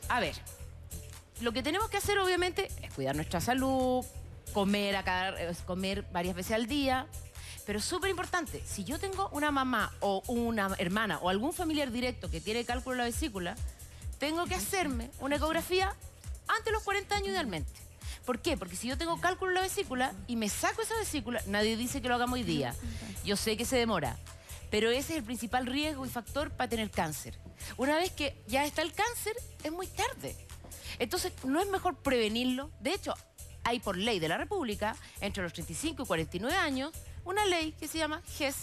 A ver, lo que tenemos que hacer obviamente es cuidar nuestra salud, comer varias veces al día, pero es súper importante, si yo tengo una mamá o una hermana o algún familiar directo que tiene cálculo de la vesícula, tengo que hacerme una ecografía antes de los 40 años idealmente. ¿Por qué? Porque si yo tengo cálculo en la vesícula y me saco esa vesícula, nadie dice que lo hagamos hoy día. Yo sé que se demora, pero ese es el principal riesgo y factor para tener cáncer. Una vez que ya está el cáncer, es muy tarde. Entonces, ¿no es mejor prevenirlo? De hecho, hay por ley de la República, entre los 35 y 49 años, una ley que se llama GES.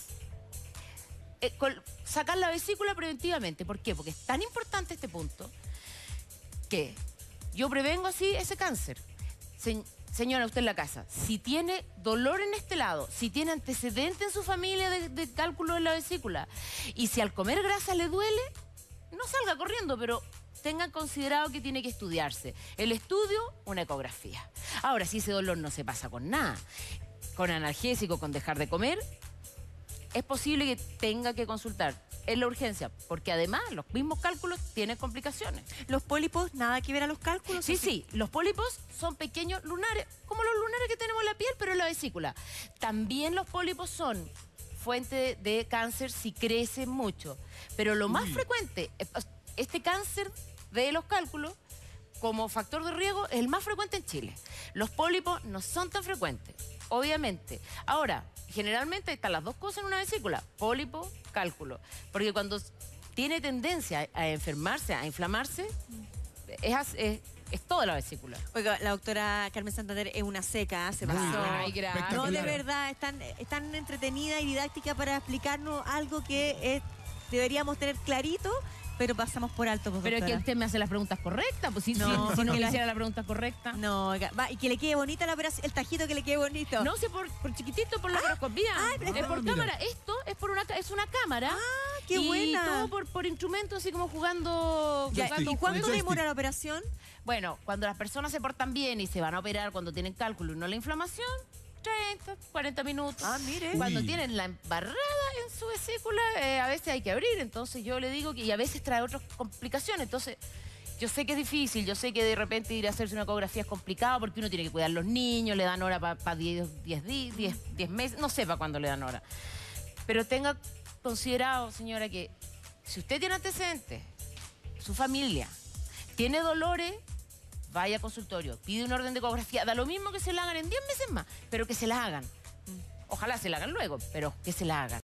Sacar la vesícula preventivamente. ¿Por qué? Porque es tan importante este punto que yo prevengo así ese cáncer. Señora, usted en la casa, si tiene dolor en este lado, si tiene antecedente en su familia de cálculo de la vesícula, y si al comer grasa le duele, no salga corriendo, pero tengan considerado que tiene que estudiarse. El estudio, una ecografía. Ahora, si ese dolor no se pasa con nada, con analgésico, con dejar de comer, es posible que tenga que consultar en la urgencia, porque además los mismos cálculos tienen complicaciones. ¿Los pólipos nada que ver a los cálculos? Sí, sí, los pólipos son pequeños lunares, como los lunares que tenemos en la piel, pero en la vesícula. También los pólipos son fuente de cáncer si crecen mucho, pero lo más frecuente, este cáncer de los cálculos, como factor de riesgo, es el más frecuente en Chile. Los pólipos no son tan frecuentes, obviamente. Ahora, generalmente están las dos cosas en una vesícula, pólipo, cálculo. Porque cuando tiene tendencia a enfermarse, a inflamarse, es toda la vesícula. Oiga, la doctora Carmen Santander es una seca, se pasó. Ay, gracias. No, de verdad, es tan entretenida y didáctica para explicarnos algo que deberíamos tener clarito, pero pasamos por alto, pues, pero es que doctora. usted me hace las preguntas correctas, pues si no me hiciera la pregunta correcta. No, oiga, y que le quede bonita la operación, el tajito que le quede bonito. No sé, por chiquitito, por la laparoscopía. Es por cámara. Esto es una cámara. Ah, qué y buena. todo por instrumentos, así como jugando. Ya, ¿y cuánto demora la operación? Bueno, cuando las personas se portan bien y se van a operar cuando tienen cálculo y no la inflamación, 30, 40 minutos. Ah, mire. Cuando tienen la embarrada en su vesícula, a veces hay que abrir. Entonces yo le digo que, y a veces trae otras complicaciones. Entonces, yo sé que es difícil, yo sé que de repente ir a hacerse una ecografía es complicado porque uno tiene que cuidar a los niños, le dan hora para 10 meses, no sé para cuándo le dan hora. Pero tenga considerado, señora, que si usted tiene antecedentes, su familia tiene dolores, vaya a consultorio, pide un orden de ecografía, da lo mismo que se la hagan en 10 meses más, pero que se la hagan. Ojalá se la hagan luego, pero que se la hagan.